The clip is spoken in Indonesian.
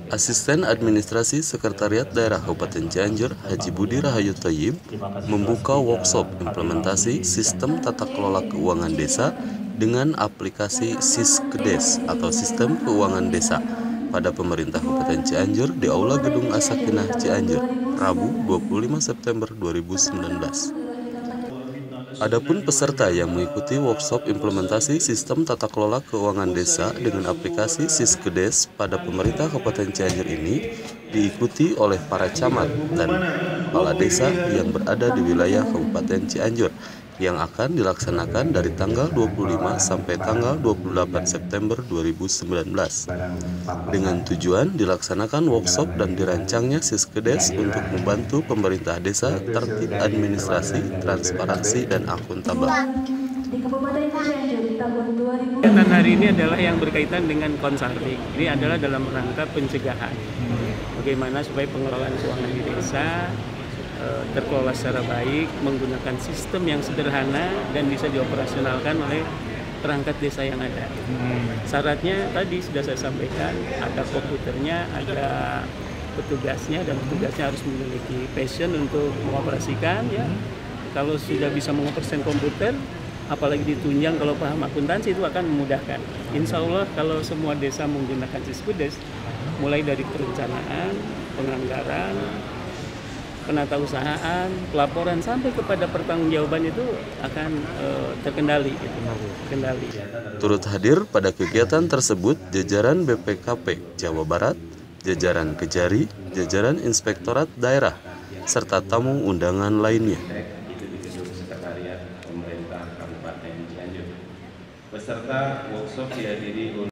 Asisten Administrasi Sekretariat Daerah Kabupaten Cianjur, Haji Budi Rahayu Thayyib, membuka workshop implementasi Sistem Tata Kelola Keuangan Desa dengan aplikasi Siskedes atau Sistem Keuangan Desa pada pemerintah Kabupaten Cianjur di Aula Gedung As-Sakinah Cianjur, Rabu 25 September 2019. Adapun peserta yang mengikuti workshop implementasi Sistem Tata Kelola Keuangan Desa dengan aplikasi Siskedes pada pemerintah Kabupaten Cianjur ini diikuti oleh para camat dan kepala desa yang berada di wilayah Kabupaten Cianjur yang akan dilaksanakan dari tanggal 25 sampai tanggal 28 September 2019 dengan tujuan dilaksanakan workshop dan dirancangnya Siskedes untuk membantu pemerintah desa tertib administrasi, transparansi, dan akuntabel. Kegiatan hari ini adalah yang berkaitan dengan konsulting. Ini adalah dalam rangka pencegahan. Bagaimana supaya pengelolaan keuangan di desa terkelola secara baik, menggunakan sistem yang sederhana dan bisa dioperasionalkan oleh perangkat desa yang ada. Syaratnya tadi sudah saya sampaikan, ada komputernya, ada petugasnya, dan petugasnya harus memiliki passion untuk mengoperasikan. Ya, kalau sudah bisa mengoperasikan komputer, apalagi ditunjang kalau paham akuntansi, itu akan memudahkan. Insya Allah kalau semua desa menggunakan Siskedes, mulai dari perencanaan, penganggaran, penatausahaan, pelaporan sampai kepada pertanggungjawaban itu akan terkendali. Turut hadir pada kegiatan tersebut jajaran BPKP Jawa Barat, jajaran Kejari, jajaran Inspektorat Daerah, serta tamu undangan lainnya. Peserta workshop dihadiri